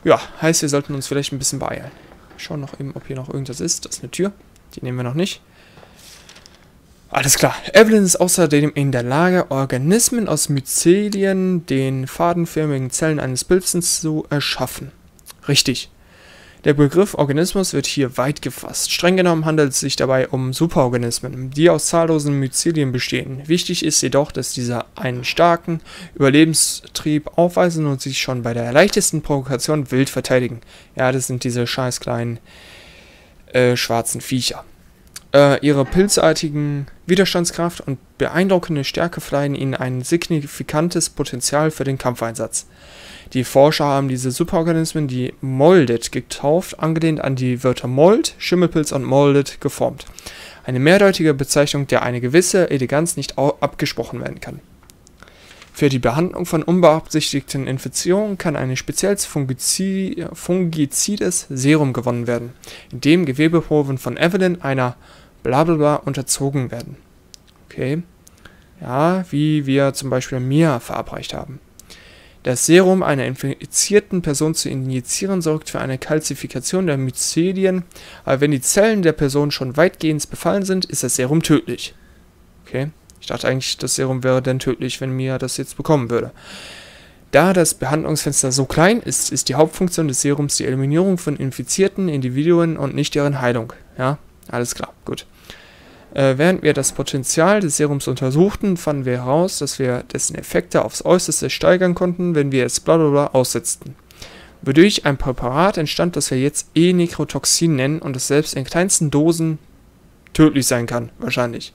Ja, heißt, wir sollten uns vielleicht ein bisschen beeilen. Schauen noch eben, ob hier noch irgendwas ist. Das ist eine Tür. Die nehmen wir noch nicht. Alles klar. Evelyn ist außerdem in der Lage, Organismen aus Myzelien, den fadenförmigen Zellen eines Pilzens, zu erschaffen. Richtig. Der Begriff Organismus wird hier weit gefasst. Streng genommen handelt es sich dabei um Superorganismen, die aus zahllosen Myzelien bestehen. Wichtig ist jedoch, dass diese einen starken Überlebenstrieb aufweisen und sich schon bei der leichtesten Provokation wild verteidigen. Ja, das sind diese scheiß kleinen schwarzen Viecher. Ihre pilzartigen Widerstandskraft und beeindruckende Stärke verleihen ihnen ein signifikantes Potenzial für den Kampfeinsatz. Die Forscher haben diese Superorganismen die Molded getauft, angelehnt an die Wörter Mold, Schimmelpilz und Molded geformt. Eine mehrdeutige Bezeichnung, der eine gewisse Eleganz nicht abgesprochen werden kann. Für die Behandlung von unbeabsichtigten Infizierungen kann ein spezielles fungizides Serum gewonnen werden, in dem Gewebeproben von Evelyn einer Blablabla unterzogen werden. Okay. Ja, wie wir zum Beispiel Mia verabreicht haben. Das Serum einer infizierten Person zu injizieren sorgt für eine Kalzifikation der Myzelien, aber wenn die Zellen der Person schon weitgehend befallen sind, ist das Serum tödlich. Okay. Ich dachte eigentlich, das Serum wäre dann tödlich, wenn Mia das jetzt bekommen würde. Da das Behandlungsfenster so klein ist, ist die Hauptfunktion des Serums die Eliminierung von infizierten Individuen und nicht deren Heilung. Ja, alles klar, gut. Während wir das Potenzial des Serums untersuchten, fanden wir heraus, dass wir dessen Effekte aufs Äußerste steigern konnten, wenn wir es blablabla aussetzten. Wodurch ein Präparat entstand, das wir jetzt E-Nekrotoxin nennen und das selbst in kleinsten Dosen tödlich sein kann, wahrscheinlich.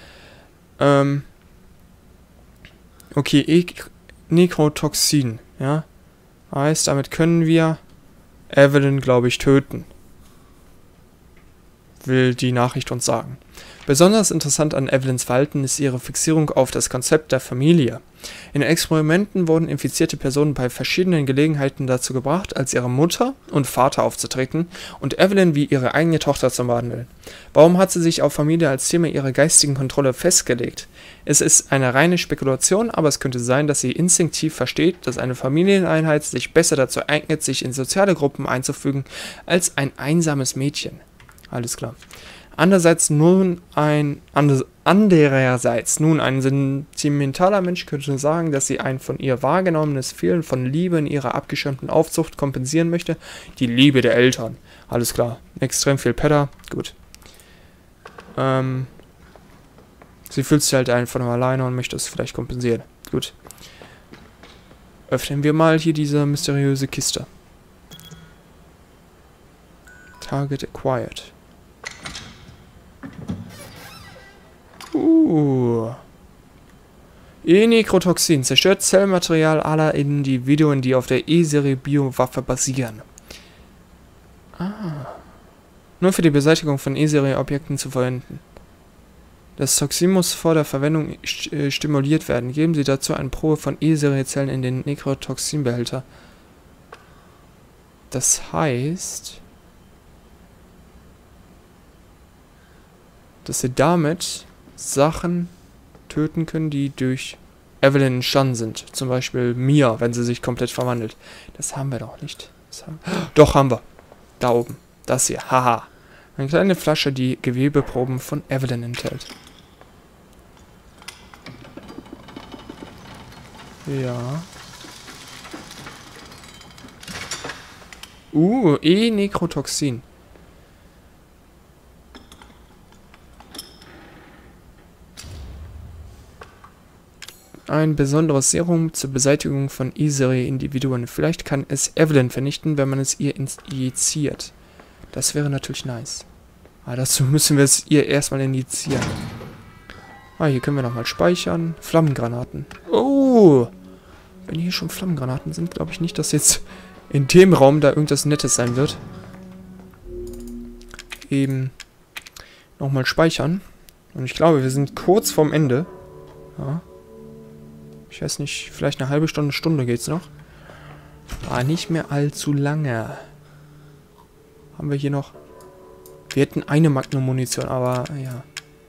Okay, E-Nekrotoxin, ja. Heißt, damit können wir Evelyn, glaube ich, töten. Will die Nachricht uns sagen. Besonders interessant an Evelyns Verhalten ist ihre Fixierung auf das Konzept der Familie. In Experimenten wurden infizierte Personen bei verschiedenen Gelegenheiten dazu gebracht, als ihre Mutter und Vater aufzutreten und Evelyn wie ihre eigene Tochter zu behandeln. Warum hat sie sich auf Familie als Thema ihrer geistigen Kontrolle festgelegt? Es ist eine reine Spekulation, aber es könnte sein, dass sie instinktiv versteht, dass eine Familieneinheit sich besser dazu eignet, sich in soziale Gruppen einzufügen, als ein einsames Mädchen. Alles klar. Andererseits nun ein sentimentaler Mensch könnte sagen, dass sie ein von ihr wahrgenommenes Fehlen von Liebe in ihrer abgeschirmten Aufzucht kompensieren möchte. Die Liebe der Eltern. Alles klar. Extrem viel Pedder. Gut. Sie fühlt sich halt einfach nur alleine und möchte es vielleicht kompensieren. Gut. Öffnen wir mal hier diese mysteriöse Kiste. Target acquired. E-Nekrotoxin zerstört Zellmaterial aller Individuen, die auf der E-Serie-Biowaffe basieren. Nur für die Beseitigung von E-Serie-Objekten zu verwenden. Das Toxin muss vor der Verwendung stimuliert werden. Geben Sie dazu eine Probe von E-Serie-Zellen in den Nekrotoxinbehälter. Das heißt, dass Sie damit Sachen töten können, die durch Evelyn entstanden sind. Zum Beispiel Mia, wenn sie sich komplett verwandelt. Das haben wir doch nicht. Doch, haben wir. Da oben. Das hier. Haha. Eine kleine Flasche, die Gewebeproben von Evelyn enthält. Ja. E-Nekrotoxin. Ein besonderes Serum zur Beseitigung von E-Serie-Individuen. Vielleicht kann es Evelyn vernichten, wenn man es ihr injiziert. Das wäre natürlich nice. Aber dazu müssen wir es ihr erstmal injizieren. Hier können wir nochmal speichern. Flammengranaten. Oh! Wenn hier schon Flammengranaten sind, glaube ich nicht, dass jetzt in dem Raum da irgendwas Nettes sein wird. Eben nochmal speichern. Und ich glaube, wir sind kurz vorm Ende. Ja. Ich weiß nicht, vielleicht eine halbe Stunde geht's noch. Nicht mehr allzu lange. Haben wir hier noch... Wir hätten eine Magnum-Munition, aber ja.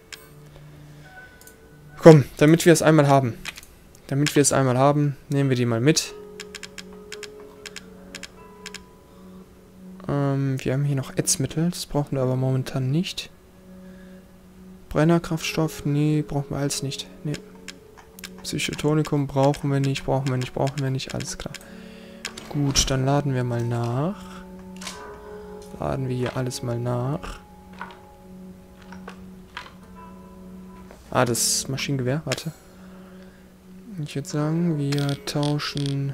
Komm, damit wir es einmal haben. Nehmen wir die mal mit. Wir haben hier noch Ätzmittel. Das brauchen wir aber momentan nicht. Brennerkraftstoff, nee, brauchen wir alles nicht. Nee. Psychotonikum brauchen wir nicht, brauchen wir nicht, alles klar. Gut, dann laden wir mal nach. Laden wir hier alles mal nach. Ah, das Maschinengewehr, warte. Ich würde sagen, wir tauschen...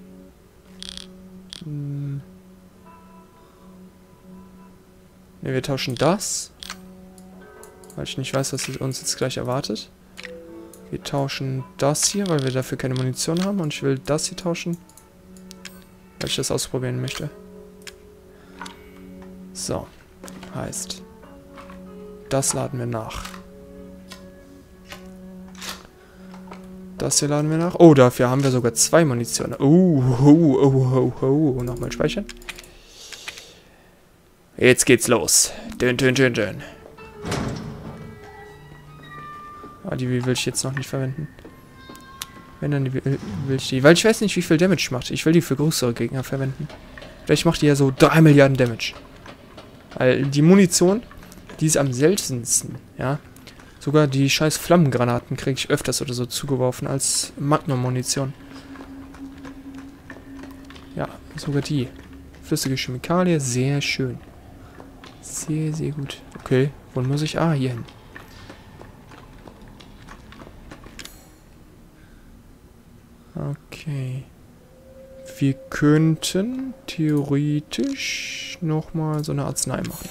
Ne, wir tauschen das. Weil ich nicht weiß, was uns jetzt gleich erwartet. Wir tauschen das hier, weil wir dafür keine Munition haben. Und ich will das hier tauschen, weil ich das ausprobieren möchte. So. Heißt, das laden wir nach. Das hier laden wir nach. Oh, dafür haben wir sogar 2 Munition. Nochmal speichern. Jetzt geht's los. Dün, dün, dün, dün. Ah, die will ich jetzt noch nicht verwenden. Wenn, dann will ich die. Weil ich weiß nicht, wie viel Damage macht. Ich will die für größere Gegner verwenden. Vielleicht macht die ja so 3 Milliarden Damage. Weil die Munition, die ist am seltensten, ja. Sogar die scheiß Flammengranaten kriege ich öfters oder so zugeworfen als Magnum-Munition. Ja, sogar die. Flüssige Chemikalie, sehr schön. Sehr, sehr gut. Okay, wo muss ich? Ah, hier hin. Okay. Wir könnten theoretisch nochmal so eine Arznei machen.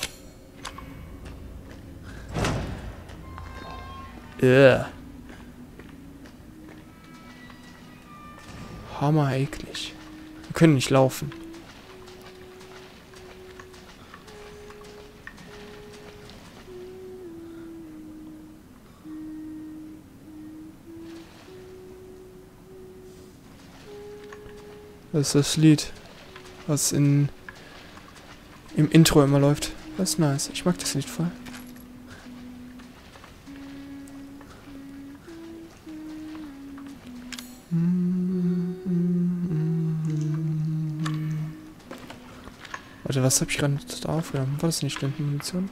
Hammer eklig. Wir können nicht laufen. Das ist das Lied, was im Intro immer läuft. Das ist nice. Ich mag das Lied voll. Warte, was habe ich gerade da aufgenommen? War das nicht Stundenmunition?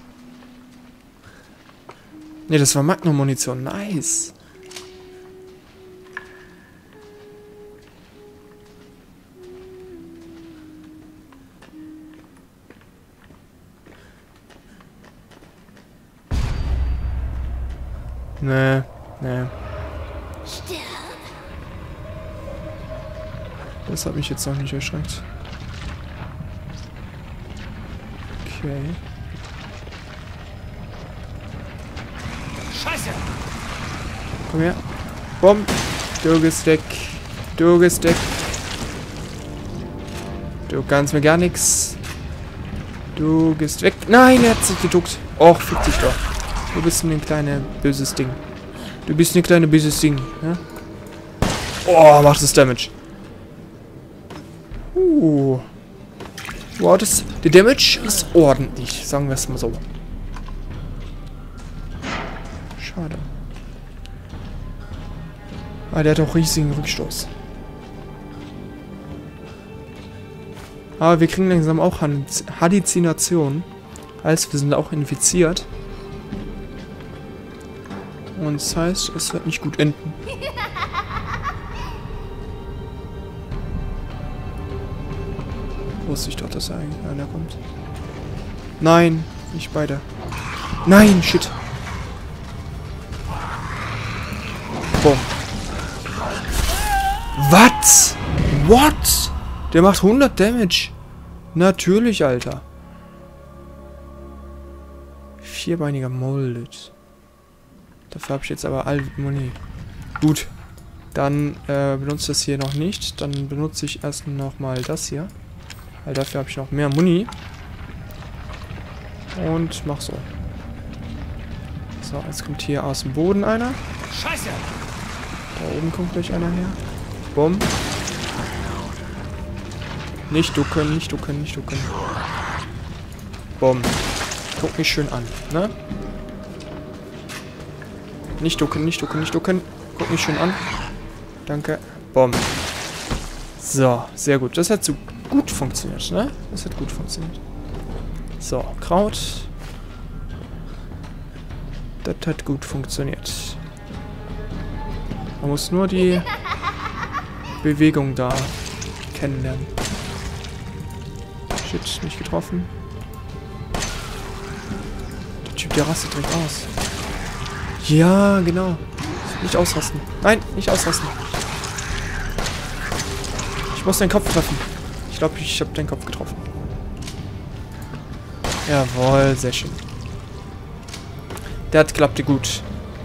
Ne, das war Magnum-Munition. Nice. Nee, nee. Das hat mich jetzt noch nicht erschreckt. Okay. Scheiße! Komm her. Bumm. Du gehst weg. Du gehst weg. Du kannst mir gar nichts. Du gehst weg. Nein, er hat sich geduckt. Och, fick dich doch. Du bist ein kleines böses Ding. Du bist ein kleines böses Ding. Ja? Oh, macht das Damage. Wow, der Damage ist ordentlich. Sagen wir es mal so. Schade. Ah, der hat auch riesigen Rückstoß. Aber wir kriegen langsam auch Halluzinationen. Heißt, wir sind auch infiziert. Und das heißt, es wird nicht gut enden. Wusste ich doch, dass da eigentlich einer kommt. Nein, nicht beide. Nein, shit. Boom. Was? What? Der macht 100 Damage. Natürlich, Alter. Vierbeiniger Molded. Dafür habe ich jetzt aber all Muni. Gut. Dann benutze ich das hier noch nicht. Dann benutze ich erst nochmal das hier. Weil dafür habe ich noch mehr Muni. Und mach so. So, jetzt kommt hier aus dem Boden einer. Scheiße! Da oben kommt gleich einer her. Bumm. Nicht ducken, nicht ducken, nicht ducken. Bumm. Guck mich schön an, ne? Nicht ducken, nicht ducken, nicht ducken. Guck mich schön an. Danke. Bumm. So, sehr gut. Das hat so gut funktioniert, ne? Das hat gut funktioniert. So, Kraut. Das hat gut funktioniert. Man muss nur die Bewegung da kennenlernen. Shit, nicht getroffen. Der Typ, der rastet direkt aus. Ja, genau. Nicht ausrasten. Nein, nicht ausrasten. Ich muss deinen Kopf treffen. Ich glaube, ich habe deinen Kopf getroffen. Jawohl, sehr schön. Das klappte gut.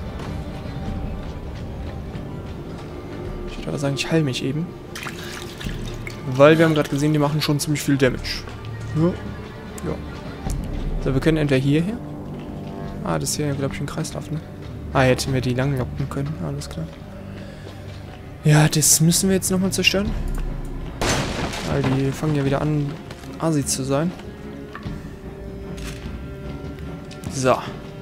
Ich würde aber sagen, ich heile mich eben. Weil wir haben gerade gesehen, die machen schon ziemlich viel Damage. Ja. Ja. So, wir können entweder hierher. Ah, das ist hier, glaube ich, ein Kreislauf, ne? Ah, hätten wir die lang locken können. Alles klar. Ja, das müssen wir jetzt nochmal zerstören. Weil die fangen ja wieder an, Asi zu sein. So.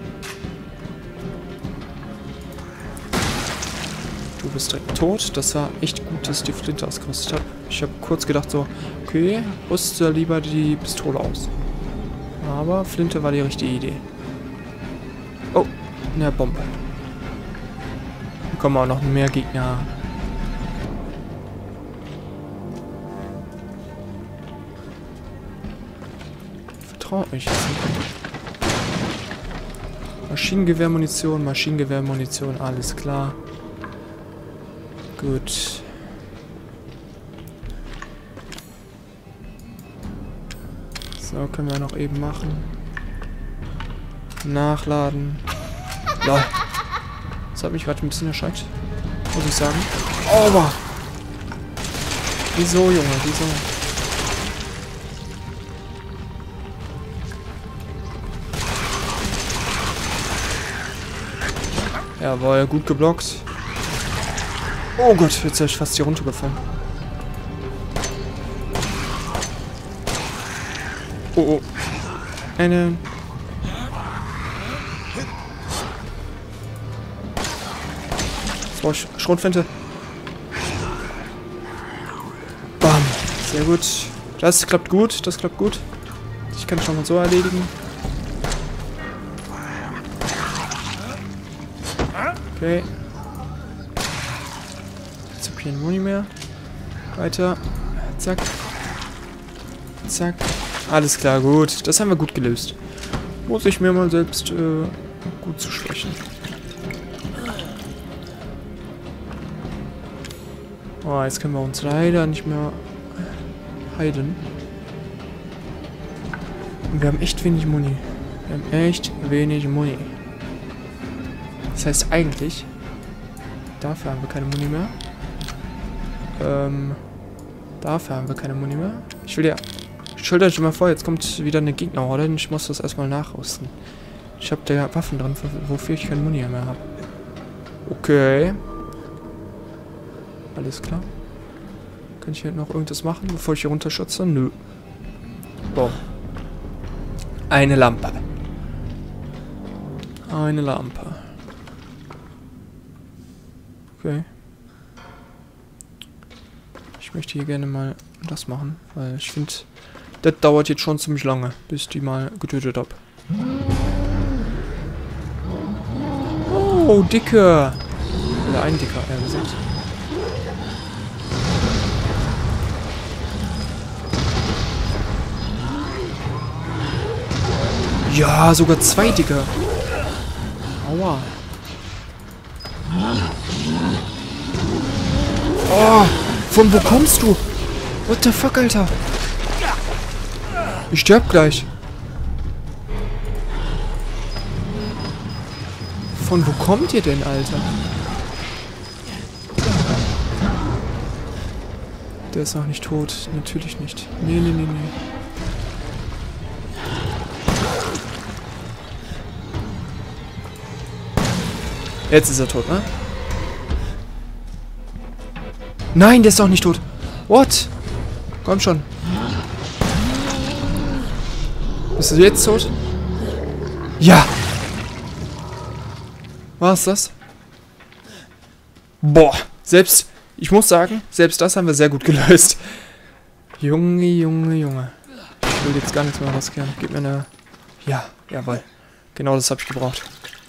Du bist direkt tot. Das war echt gut, dass ich die Flinte ausgerüstet habe. Ich habe kurz gedacht so, okay, rüste lieber die Pistole aus. Aber Flinte war die richtige Idee. Oh, eine Bombe. Hier kommen auch noch mehr Gegner. Vertraut mich jetzt nicht. Maschinengewehrmunition, Maschinengewehrmunition, alles klar. Gut. So, können wir noch eben machen. Nachladen. Lol. Das hat mich gerade ein bisschen erschreckt. Muss ich sagen. Oh, wieso, Junge? Wieso? Jawohl, gut geblockt. Oh Gott, jetzt ist ich fast hier runtergefallen. Oh, oh. Eine. Jetzt brauche ich Schrotflinte. Bam. Sehr gut. Das klappt gut, das klappt gut. Ich kann es schon mal so erledigen. Okay. Jetzt habe ich hier einen Muni mehr. Weiter. Zack. Zack. Alles klar, gut. Das haben wir gut gelöst. Muss ich mir mal selbst gut zu sprechen. Oh, jetzt können wir uns leider nicht mehr heilen. Und wir haben echt wenig Muni. Wir haben echt wenig Muni. Das heißt eigentlich, dafür haben wir keine Muni mehr. Dafür haben wir keine Muni mehr. Ich will ja... Stellt euch mal vor, jetzt kommt wieder eine Gegnerhorde und ich muss das erstmal nachrüsten. Ich habe da Waffen drin, wofür ich keine Muni mehr habe. Okay. Alles klar. Kann ich hier noch irgendwas machen, bevor ich hier runterschütze? Nö. Boom. Eine Lampe. Eine Lampe. Okay. Ich möchte hier gerne mal das machen, weil ich finde, das dauert jetzt schon ziemlich lange, bis ich die mal getötet habe. Oh, Dicke! Oder ein Dicker, eher gesagt. Ja, sogar zwei Dicke. Aua. Oh, von wo kommst du? What the fuck, Alter? Ich sterb gleich. Von wo kommt ihr denn, Alter? Der ist noch nicht tot. Natürlich nicht. Nee, nee, nee, nee. Jetzt ist er tot, ne? Nein, der ist doch nicht tot. What? Komm schon. Bist du jetzt tot? Ja. War's das? Boah. Selbst, ich muss sagen, selbst das haben wir sehr gut gelöst. Junge, Junge, Junge. Ich will jetzt gar nichts mehr rauskehren. Gib mir eine... Ja, jawohl. Genau das habe ich gebraucht.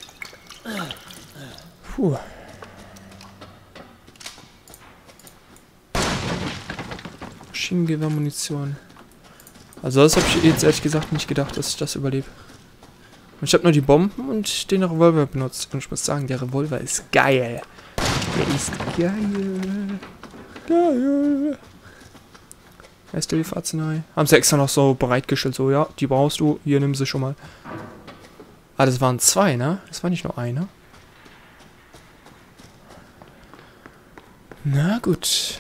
Puh. Maschinengewehrmunition. Also das habe ich jetzt ehrlich gesagt nicht gedacht, dass ich das überlebe. Und ich habe nur die Bomben und den Revolver benutzt. Und ich muss sagen, der Revolver ist geil. Der ist geil. Geil. Erste Hilfe-Arznei. Haben sie extra noch so bereitgestellt. So, ja, die brauchst du. Hier, nimm sie schon mal. Ah, das waren 2, ne? Das war nicht nur eine. Na gut.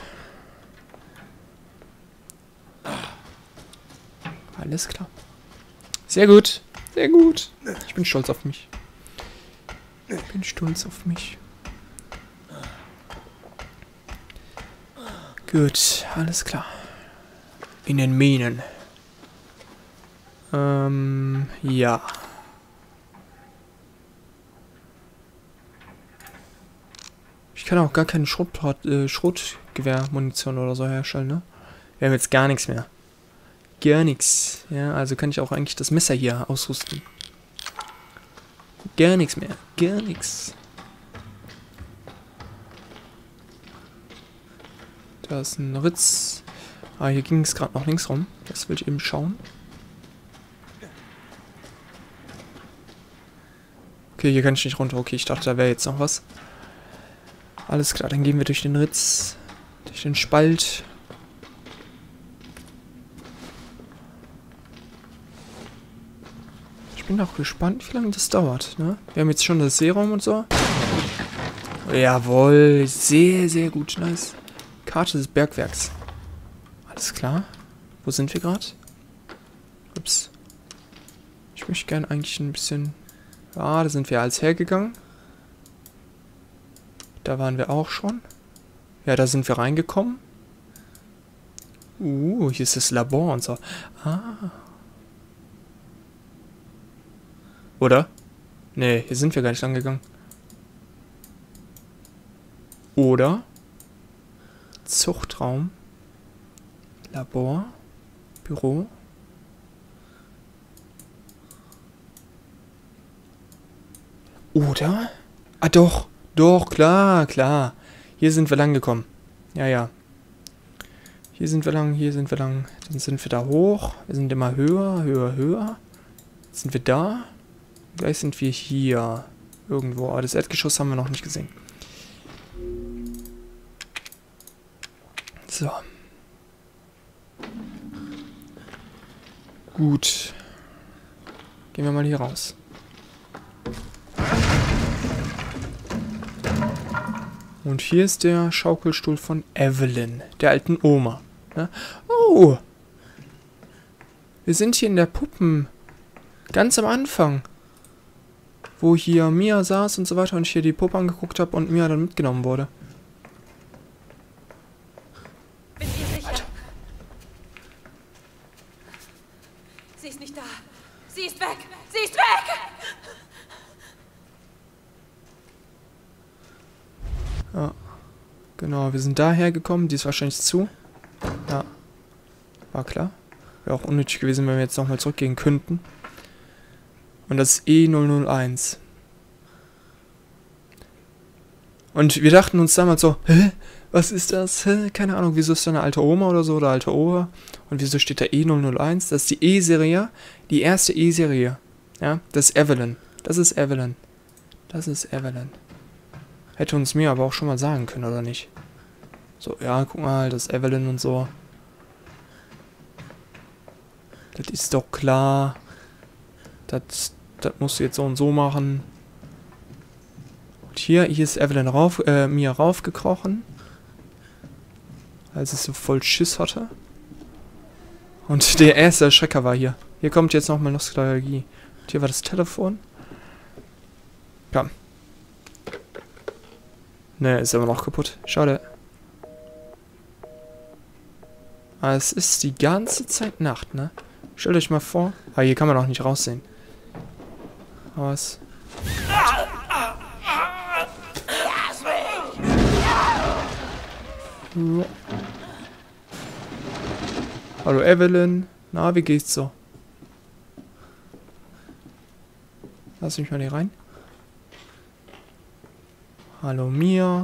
Alles klar. Sehr gut. Sehr gut. Ich bin stolz auf mich. Ich bin stolz auf mich. Gut, alles klar. In den Minen. Ja. Ich kann auch gar keine Schrotgewehrmunition oder so herstellen, ne? Wir haben jetzt gar nichts mehr. Gar nichts. Ja, also kann ich auch eigentlich das Messer hier ausrüsten. Gar nichts mehr. Gar nichts. Da ist ein Ritz. Ah, hier ging es gerade noch links rum. Das will ich eben schauen. Okay, hier kann ich nicht runter. Okay, ich dachte, da wäre jetzt noch was. Alles klar, dann gehen wir durch den Ritz. Durch den Spalt. Ich bin auch gespannt, wie lange das dauert, ne? Wir haben jetzt schon das Seeraum und so. Jawohl, sehr, sehr gut, nice. Karte des Bergwerks. Alles klar. Wo sind wir gerade? Ups. Ich möchte gerne eigentlich ein bisschen... Ja, da sind wir als hergegangen. Da waren wir auch schon. Ja, da sind wir reingekommen. Hier ist das Labor und so. Ah. Oder? Nee, hier sind wir gar nicht angegangen. Oder? Zuchtraum. Labor. Büro. Oder? Ah, doch. Doch, klar, klar. Hier sind wir lang gekommen. Ja, ja. Hier sind wir lang, hier sind wir lang. Dann sind wir da hoch. Wir sind immer höher, höher, höher. Jetzt sind wir da. Gleich sind wir hier. Irgendwo. Aber das Erdgeschoss haben wir noch nicht gesehen. So. Gut. Gehen wir mal hier raus. Und hier ist der Schaukelstuhl von Evelyn, der alten Oma. Ne? Oh! Wir sind hier in der Puppen. Ganz am Anfang. Wo hier Mia saß und so weiter und ich hier die Puppe angeguckt habe und Mia dann mitgenommen wurde. Bin dir sicher? Alter. Sie ist nicht da. Sie ist weg. Sie ist weg! Ja, genau, wir sind daher gekommen, die ist wahrscheinlich zu. Ja, war klar. Wäre auch unnötig gewesen, wenn wir jetzt nochmal zurückgehen könnten. Und das ist E001. Und wir dachten uns damals so, hä, was ist das? Hä? Keine Ahnung, wieso ist da eine alte Oma oder so, oder alte Opa? Und wieso steht da E001? Das ist die E-Serie, die erste E-Serie. Ja, das ist Evelyn. Das ist Evelyn. Das ist Evelyn. Hätte uns mir aber auch schon mal sagen können, oder nicht? So, ja, guck mal, das ist Evelyn und so. Das ist doch klar. Das musst du jetzt so und so machen. Und hier ist Evelyn Mia raufgekrochen. Als es so voll Schiss hatte. Und der erste Erschrecker war hier. Hier kommt jetzt nochmal Nostalgie. Und hier war das Telefon. Komm. Ne, ist immer noch kaputt. Schade. Aber es ist die ganze Zeit Nacht, ne? Stellt euch mal vor. Ah, hier kann man auch nicht raussehen. Was? Ja. Hallo Evelyn. Na, wie geht's so? Lass mich mal hier rein. Hallo Mia.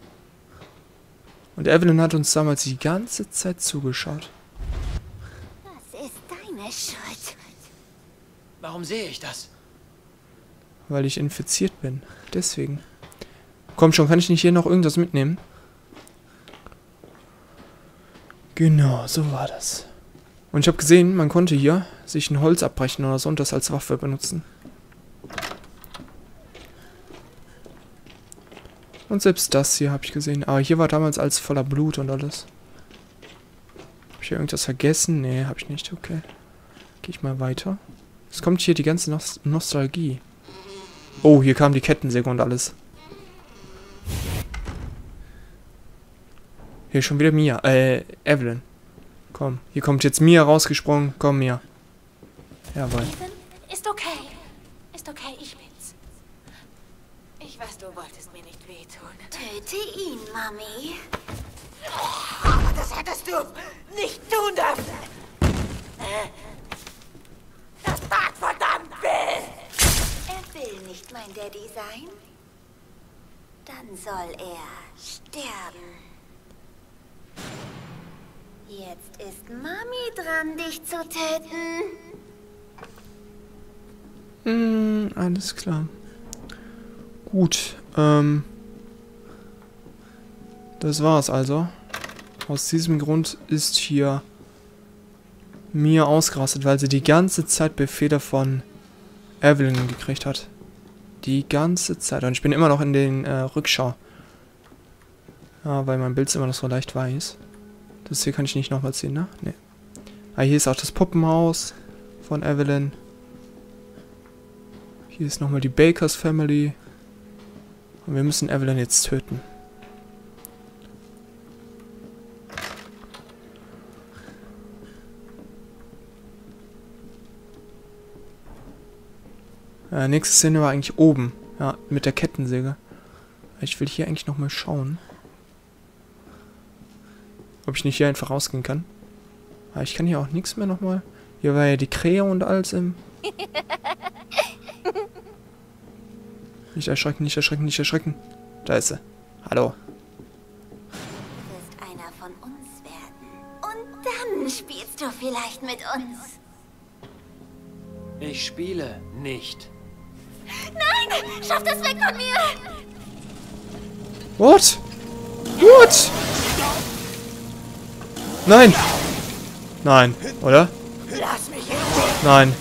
Und Evelyn hat uns damals die ganze Zeit zugeschaut. Das ist deine Schuld. Warum sehe ich das? Weil ich infiziert bin. Deswegen. Komm schon, kann ich nicht hier noch irgendwas mitnehmen? Genau, so war das. Und ich habe gesehen, man konnte hier sich ein Holz abbrechen oder so und das als Waffe benutzen. Und selbst das hier habe ich gesehen. Aber hier war damals alles voller Blut und alles. Habe ich hier irgendwas vergessen? Nee, habe ich nicht. Okay. Gehe ich mal weiter. Es kommt hier die ganze Nostalgie. Oh, hier kam die Kettensäge und alles. Hier schon wieder Mia. Evelyn. Komm, hier kommt jetzt Mia rausgesprungen. Komm, Mia. Jawohl. Ethan, ist okay. Ist okay, ich bin's. Ich weiß, du wolltest mir nicht wehtun. Töte ihn, Mami. Aber das hättest du nicht tun dürfen. Das tat verdammt weh. Er will nicht mein Daddy sein. Dann soll er sterben. Jetzt ist Mami dran, dich zu töten. Alles klar. Gut, das war's also. Aus diesem Grund ist hier Mia ausgerastet, weil sie die ganze Zeit Befehle von Evelyn gekriegt hat. Die ganze Zeit. Und ich bin immer noch in den Rückschau. Ja, weil mein Bild immer noch so leicht weiß. Das hier kann ich nicht nochmal ziehen, ne? Ne. Ah, hier ist auch das Puppenhaus von Evelyn. Hier ist nochmal die Bakers Family. Und wir müssen Evelyn jetzt töten. Nächste Szene war eigentlich oben. Ja, mit der Kettensäge. Ich will hier eigentlich nochmal schauen. Ob ich nicht hier einfach rausgehen kann. Aber ich kann hier auch nichts mehr nochmal. Hier war ja die Krähe und alles im... Nicht erschrecken, nicht erschrecken, nicht erschrecken. Da ist sie. Hallo. Du wirst einer von uns werden. Und dann spielst du vielleicht mit uns. Ich spiele nicht. Nein! Schaff das weg von mir! What? What? Nein! Nein, oder? Lass mich in Ruhe. Nein.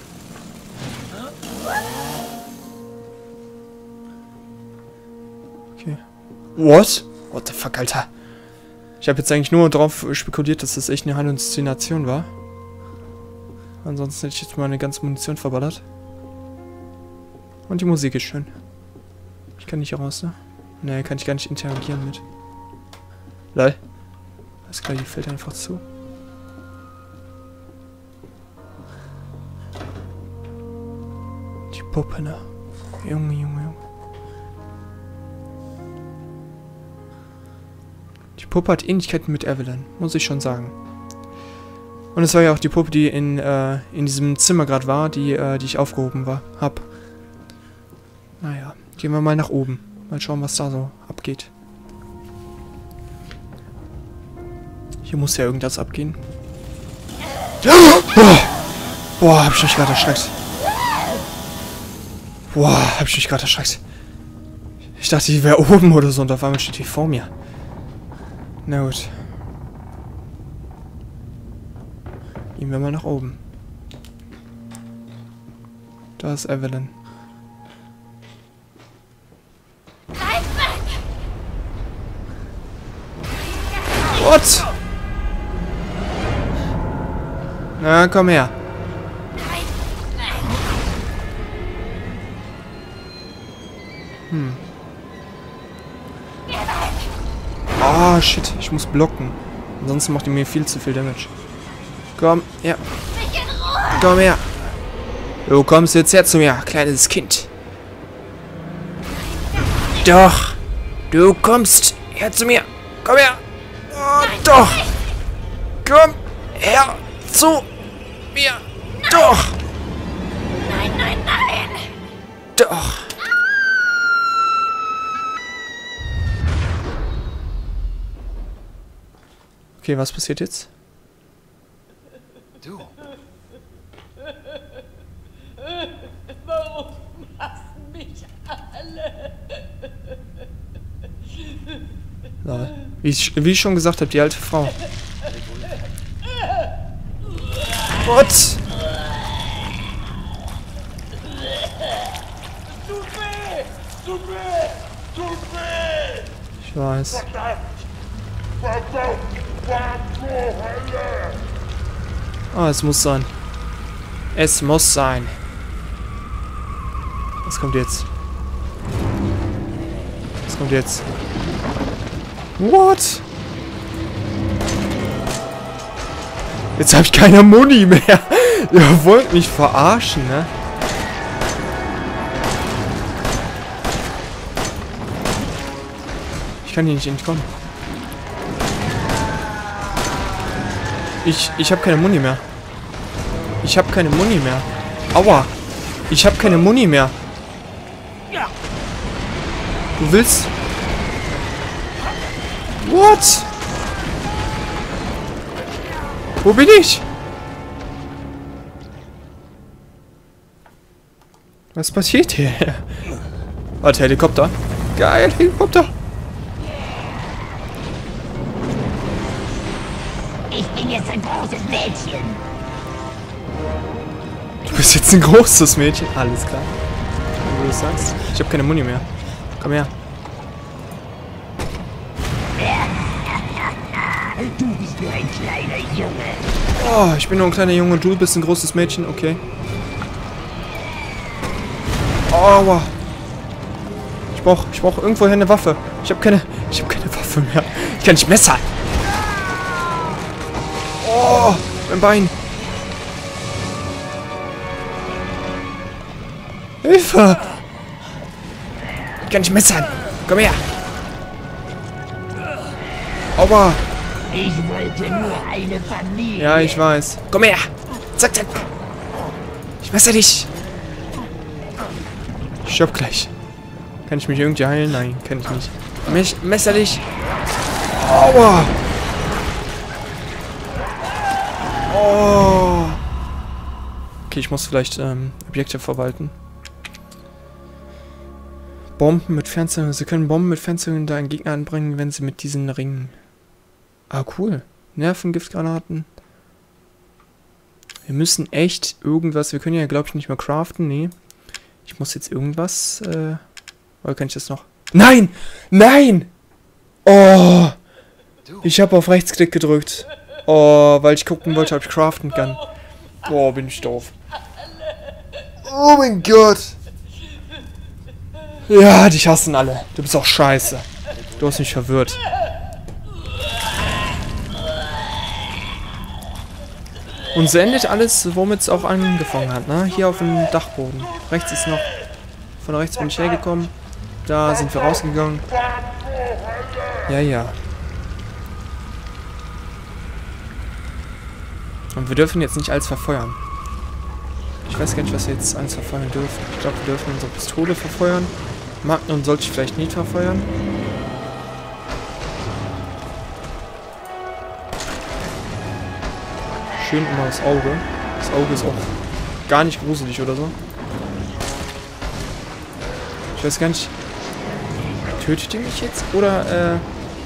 Okay. What? What the fuck, Alter? Ich habe jetzt eigentlich nur darauf spekuliert, dass das echt eine Halluzination war. Ansonsten hätte ich jetzt mal eine ganze Munition verballert. Und die Musik ist schön. Ich kann nicht hier raus, ne? Ne, kann ich gar nicht interagieren mit. Lol. Alles klar, die fällt einfach zu. Die Puppe, ne? Junge, Junge, Junge. Die Puppe hat Ähnlichkeiten mit Evelyn, muss ich schon sagen. Und es war ja auch die Puppe, die in diesem Zimmer gerade war, die ich aufgehoben hab. Naja, gehen wir mal nach oben. Mal schauen, was da so abgeht. Hier muss ja irgendwas abgehen. Boah, hab ich mich gerade erschreckt. Boah, hab ich mich gerade erschreckt. Ich dachte, die wäre oben oder so und auf einmal steht die vor mir. Na gut. Gehen wir mal nach oben. Da ist Evelyn. What? Na, komm her. Ah, shit. Ich muss blocken. Ansonsten macht die mir viel zu viel Damage. Komm her. Komm her. Du kommst jetzt her zu mir, kleines Kind. Doch. Du kommst her zu mir. Komm her. Oh, doch. Komm her zu mir! Doch! Nein, nein, nein! Doch! Okay, was passiert jetzt? Du. Warum hassen mich alle? Na, wie ich schon gesagt habe, die alte Frau. What? Tut weh! Tut weh! Tut weh! Ich weiß. Ah, es muss sein. Es muss sein. Was kommt jetzt? Was kommt jetzt? What? Jetzt habe ich keine Muni mehr. Ihr wollt mich verarschen, ne? Ich kann hier nicht entkommen. Ich habe keine Muni mehr. Ich habe keine Muni mehr. Aua. Ich habe keine Muni mehr. Du willst... What? Wo bin ich? Was passiert hier? Warte, Helikopter. Geil, Helikopter. Ich bin jetzt ein großes Mädchen. Du bist jetzt ein großes Mädchen. Alles klar. Wenn du das sagst. Ich habe keine Muni mehr. Komm her. Du bist nur ein kleiner Junge. Oh, ich bin nur ein kleiner Junge. Du bist ein großes Mädchen. Okay. Aua. Ich brauch irgendwoher eine Waffe. Ich habe keine Waffe mehr. Ich kann nicht messern. Oh, mein Bein. Hilfe. Ich kann nicht messern. Komm her. Aua. Ich wollte nur eine Familie. Ja, ich weiß. Komm her. Zack, zack. Ich messer dich. Ich stirb gleich. Kann ich mich irgendwie heilen? Nein, kann ich nicht. Messer dich. Aua. Oh. Okay, ich muss vielleicht Objekte verwalten. Bomben mit Fernzündern. Sie können Bomben mit Fernzündern da einen Gegner anbringen, wenn sie mit diesen ringen. Ah, cool. Nervengiftgranaten. Wir müssen echt irgendwas... Wir können ja, glaube ich, nicht mehr craften. Nee. Ich muss jetzt irgendwas... Oder kann ich das noch... Nein! Nein! Oh! Ich habe auf Rechtsklick gedrückt. Oh, weil ich gucken wollte, ob ich craften kann. Oh, bin ich doof. Oh mein Gott! Ja, dich hassen alle. Du bist auch scheiße. Du hast mich verwirrt. Und so endet alles, womit es auch angefangen hat, ne? Hier auf dem Dachboden. Rechts ist noch... Von rechts bin ich hergekommen. Da sind wir rausgegangen. Ja, ja. Und wir dürfen jetzt nicht alles verfeuern. Ich weiß gar nicht, was wir jetzt alles verfeuern dürfen. Ich glaube, wir dürfen unsere Pistole verfeuern. Magnum sollte ich vielleicht nicht verfeuern. Schön immer das Auge. Das Auge ist auch gar nicht gruselig oder so. Ich weiß gar nicht. Tötet ihr mich jetzt? Oder,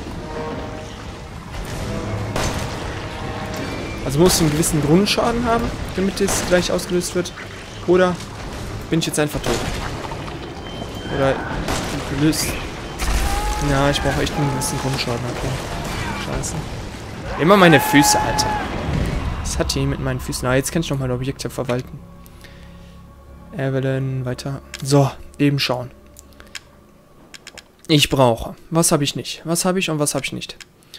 also muss ich einen gewissen Grundschaden haben, damit es gleich ausgelöst wird. Oder bin ich jetzt einfach tot? Oder gelöst. Ja, ich brauche echt einen gewissen Grundschaden. Okay. Scheiße. Immer meine Füße, Alter. Was hat hier mit meinen Füßen? Ah, jetzt kann ich noch mal Objekte verwalten. Evelyn, weiter. So, eben schauen. Ich brauche. Was habe ich nicht? Was habe ich und was habe ich nicht?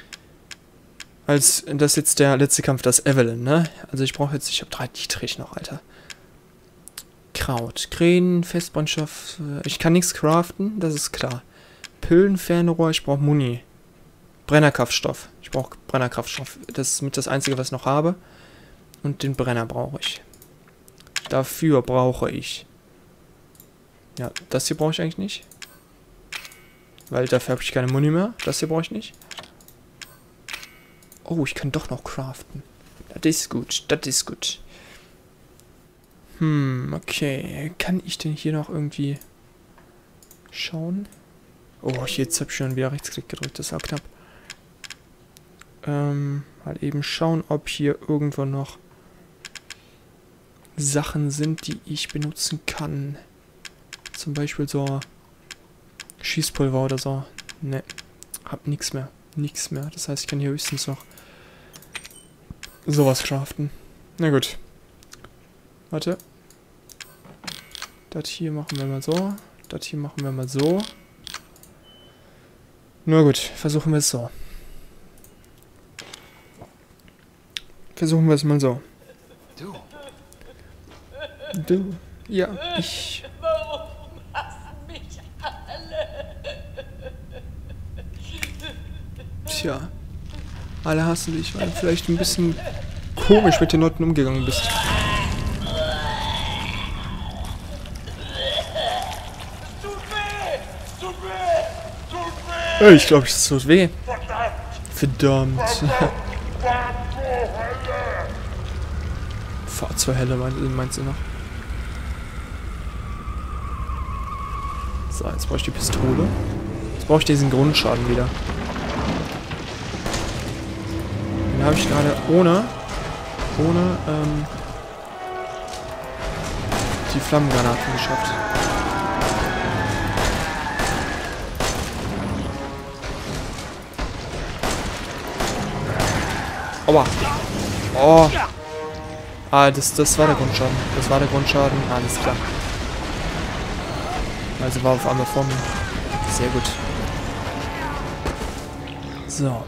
Als das ist jetzt der letzte Kampf, das Evelyn, ne? Also ich brauche jetzt, ich habe 3 Dietrich noch, Alter. Kraut, Krähen, Festbrennstoff. Ich kann nichts craften, das ist klar. Pillen, Fernrohr, ich brauche Muni. Brennerkraftstoff. Ich brauche Brennerkraftstoff. Das ist mit das Einzige, was ich noch habe. Und den Brenner brauche ich. Dafür brauche ich. Ja, das hier brauche ich eigentlich nicht. Weil dafür habe ich keine Muni mehr. Das hier brauche ich nicht. Oh, ich kann doch noch craften. Das ist gut, das ist gut. Okay. Kann ich denn hier noch irgendwie schauen? Oh, jetzt habe ich schon wieder Rechtsklick gedrückt. Das war knapp. Mal eben schauen, ob hier irgendwo noch Sachen sind, die ich benutzen kann. Zum Beispiel so Schießpulver oder so. Ne, hab nichts mehr. Nichts mehr. Das heißt, ich kann hier höchstens noch sowas craften. Na gut. Warte. Das hier machen wir mal so. Das hier machen wir mal so. Na gut, versuchen wir es so. Versuchen wir es mal so. Du. Du. Ja, ich. Warum hassen mich alle? Tja. Alle hassen dich, weil du vielleicht ein bisschen komisch mit den Leuten umgegangen bist. Tut weh! Tut weh! Tut weh! Ich glaube, es tut weh. Verdammt! Verdammt. Fahr zur Hölle! Fahr zur Hölle, meinst du noch? So, jetzt brauche ich die Pistole. Jetzt brauche ich diesen Grundschaden wieder. Den habe ich gerade ohne die Flammengranaten geschafft. Aua. Oh. Ah, das war der Grundschaden. Das war der Grundschaden. Alles klar. Also war auf einmal vor mir. Sehr gut. So.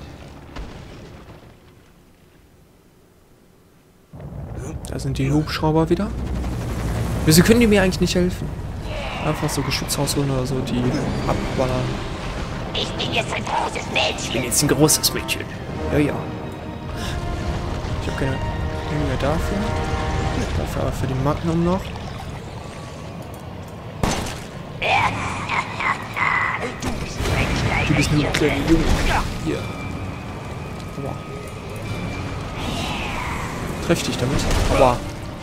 Da sind die Hubschrauber wieder. Wieso können die mir eigentlich nicht helfen? Einfach so Geschütz rausholen oder so, die abballern. Ich bin jetzt ein großes Mädchen. Ich bin jetzt ein großes Mädchen. Ja, ja. Ich habe keine Dinge mehr dafür. Dafür aber für den Magnum noch. Du bist nur ein kleiner Junge. Hier. Aua. Treff dich damit. Aua.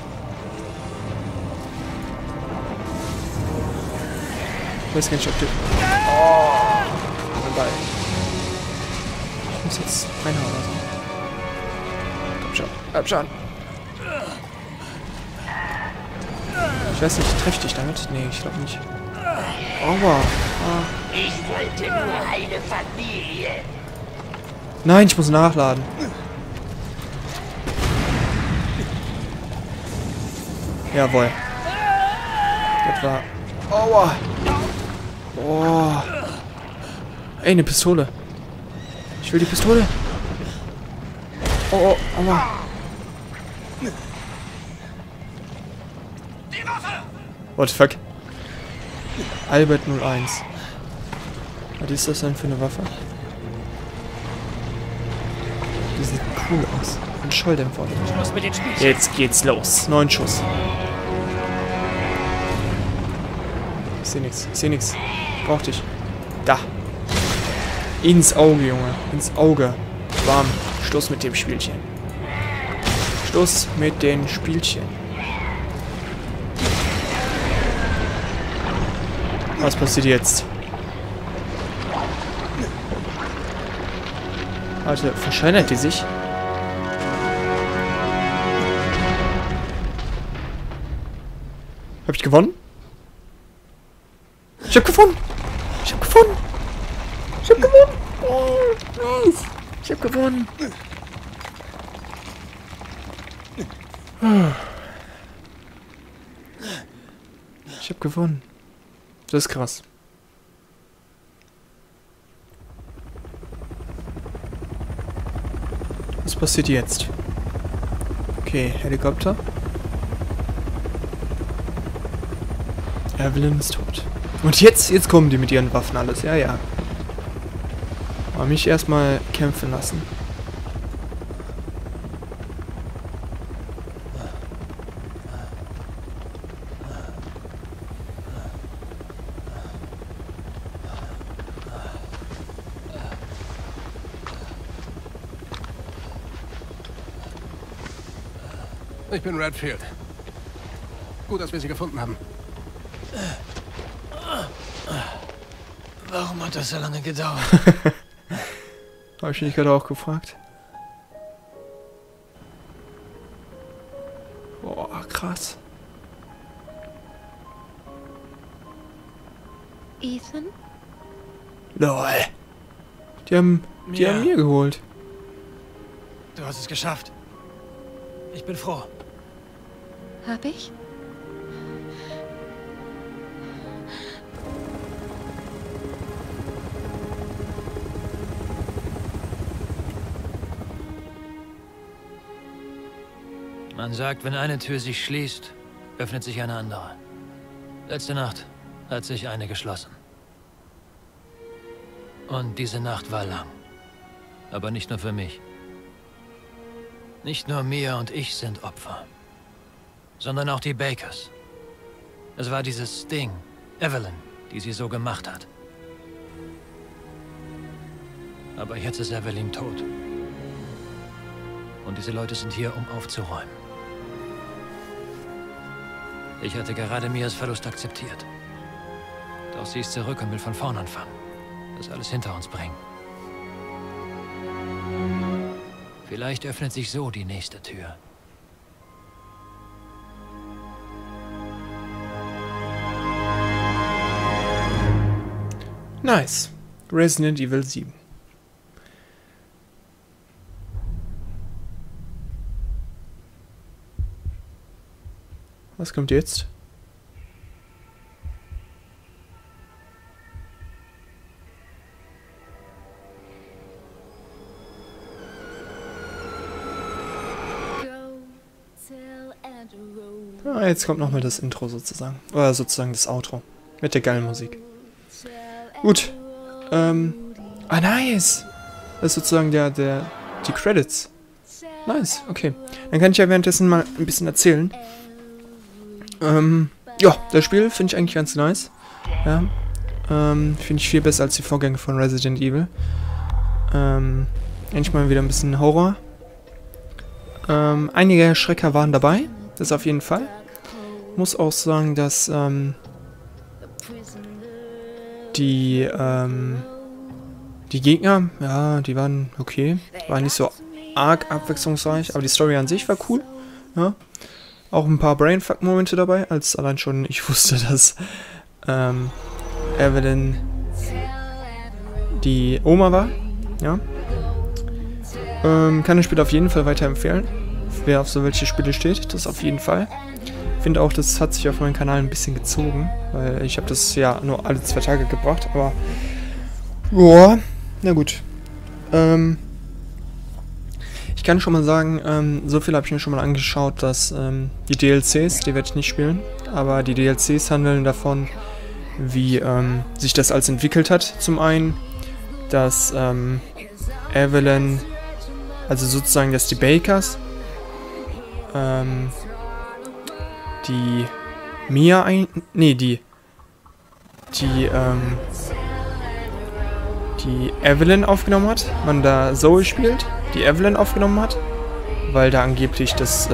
Ich weiß gar nicht, ob du... Oh. Geil. Ich muss jetzt reinhauen oder so. Komm schon. Komm schon. Ich weiß nicht, treff dich damit? Nee, ich glaube nicht. Aua. Ah. Ich wollte nur eine Familie. Nein, ich muss nachladen. Jawohl. Das war... Aua. Oh. Ey, eine Pistole. Ich will die Pistole. Oh, oh, aua. What the fuck? Albert 01. Was ist das denn für eine Waffe? Die sieht cool aus. Ein Scholldämpfer. Schluss mit den Spielchen. Jetzt geht's los. 9 Schuss. Ich seh nix. Ich seh nix. Brauch dich. Da. Ins Auge, Junge. Ins Auge. Bam. Schluss mit dem Spielchen. Schluss mit den Spielchen. Was passiert jetzt? Warte, verschönert die sich? Hab ich gewonnen? Ich hab gewonnen! Ich hab gewonnen! Ich hab gewonnen! Oh, nice! Ich hab gewonnen! Ich hab gewonnen. Das ist krass. Was passiert jetzt? Okay, Helikopter. Evelyn ist tot. Und jetzt kommen die mit ihren Waffen alles. Ja, ja. Aber mich erstmal kämpfen lassen. Ich bin Redfield. Gut, dass wir sie gefunden haben. Warum hat das so lange gedauert? Habe ich mich gerade auch gefragt. Boah, krass. Ethan? Lol. Die haben mir geholt. Du hast es geschafft. Ich bin froh. Hab ich? Man sagt, wenn eine Tür sich schließt, öffnet sich eine andere. Letzte Nacht hat sich eine geschlossen. Und diese Nacht war lang. Aber nicht nur für mich. Nicht nur Mia und ich sind Opfer, sondern auch die Bakers. Es war dieses Ding, Evelyn, die sie so gemacht hat. Aber jetzt ist Evelyn tot. Und diese Leute sind hier, um aufzuräumen. Ich hatte gerade Mias Verlust akzeptiert. Doch sie ist zurück und will von vorn anfangen. Das alles hinter uns bringen. Vielleicht öffnet sich so die nächste Tür. Nice. Resident Evil 7. Was kommt jetzt? Ah, jetzt kommt nochmal das Intro sozusagen. Oder sozusagen das Outro. Mit der geilen Musik. Gut. Nice. Das ist sozusagen die Credits. Nice, okay. Dann kann ich ja währenddessen mal ein bisschen erzählen. Ja, das Spiel finde ich eigentlich ganz nice. Ja. Finde ich viel besser als die Vorgänge von Resident Evil. Endlich mal wieder ein bisschen Horror. Einige Schrecker waren dabei. Das auf jeden Fall. Muss auch sagen, dass die Gegner, ja, die waren okay. Waren nicht so arg abwechslungsreich, aber die Story an sich war cool. Ja. Auch ein paar Brainfuck-Momente dabei, als allein schon ich wusste, dass Evelyn die Oma war. Ja. Kann das Spiel auf jeden Fall weiterempfehlen. Wer auf so welche Spiele steht, das auf jeden Fall. Ich finde auch, das hat sich auf meinem Kanal ein bisschen gezogen, weil ich habe das ja nur alle 2 Tage gebracht, aber boah, na gut. Ich kann schon mal sagen, so viel habe ich mir schon mal angeschaut, dass die DLCs, die werde ich nicht spielen, aber die DLCs handeln davon, wie sich das alles entwickelt hat. Zum einen, dass Evelyn, also sozusagen, dass die Bakers die Mia die Evelyn aufgenommen hat, man da Zoe spielt, die Evelyn aufgenommen hat, weil da angeblich das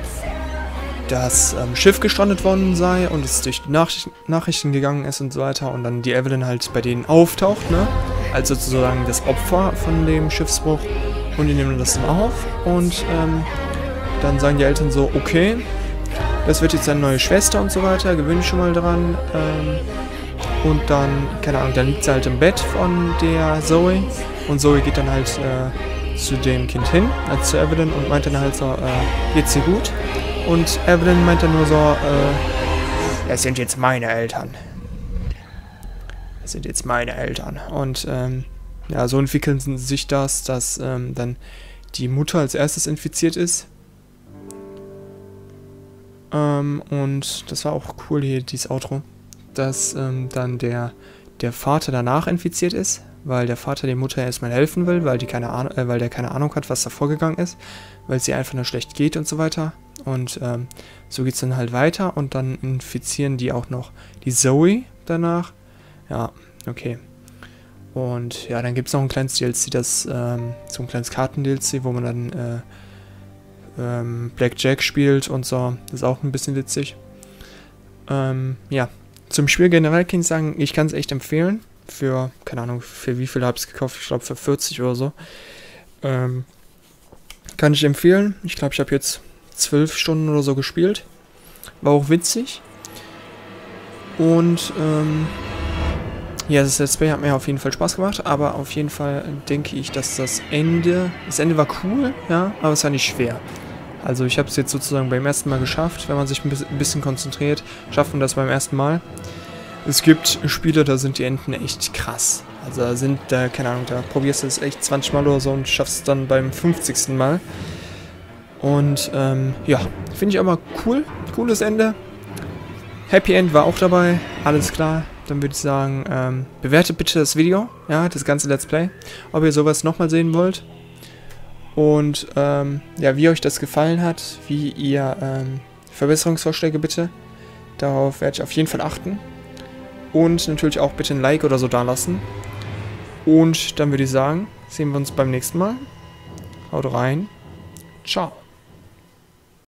Schiff gestrandet worden sei und es durch die Nachrichten gegangen ist und so weiter und dann die Evelyn halt bei denen auftaucht, ne, als sozusagen das Opfer von dem Schiffsbruch und die nehmen das dann auf und dann sagen die Eltern so, okay, das wird jetzt eine neue Schwester und so weiter, gewöhne ich schon mal dran. Und dann, keine Ahnung, dann liegt sie halt im Bett von der Zoe. Und Zoe geht dann halt zu dem Kind hin, also zu Evelyn, und meint dann halt so, geht's dir gut? Und Evelyn meint dann nur so, das sind jetzt meine Eltern. Das sind jetzt meine Eltern. Und ja, so entwickeln sich das, dass dann die Mutter als erstes infiziert ist. Und das war auch cool hier, dieses Outro, dass dann der Vater danach infiziert ist, weil der Vater der Mutter erstmal helfen will, weil der keine Ahnung hat, was da vorgegangen ist, weil es ihr einfach nur schlecht geht und so weiter. Und so geht es dann halt weiter und dann infizieren die auch noch die Zoe danach. Ja, okay. Und ja, dann gibt es noch ein kleines DLC, so ein kleines Karten-DLC, wo man dann Blackjack spielt und so. Das ist auch ein bisschen witzig. Ja, zum Spiel generell kann ich sagen, ich kann es echt empfehlen. Für, keine Ahnung, für wie viel habe ich es gekauft? Ich glaube für 40 oder so. Kann ich empfehlen. Ich glaube, ich habe jetzt 12 Stunden oder so gespielt. War auch witzig. Und ja, das Let's Play hat mir auf jeden Fall Spaß gemacht, aber auf jeden Fall denke ich, dass das Ende war cool, ja, aber es war nicht schwer. Also ich habe es jetzt sozusagen beim ersten Mal geschafft. Wenn man sich ein bisschen konzentriert, schafft man das beim ersten Mal. Es gibt Spiele, da sind die Enden echt krass. Also keine Ahnung, da probierst du es echt 20 Mal oder so und schaffst es dann beim 50. Mal. Und ja, finde ich aber cool. Cooles Ende. Happy End war auch dabei, alles klar. Dann würde ich sagen, bewertet bitte das Video, ja, das ganze Let's Play, ob ihr sowas nochmal sehen wollt. Und ja, wie euch das gefallen hat, wie ihr Verbesserungsvorschläge bitte. Darauf werde ich auf jeden Fall achten. Und natürlich auch bitte ein Like oder so dalassen. Und dann würde ich sagen, sehen wir uns beim nächsten Mal. Haut rein. Ciao.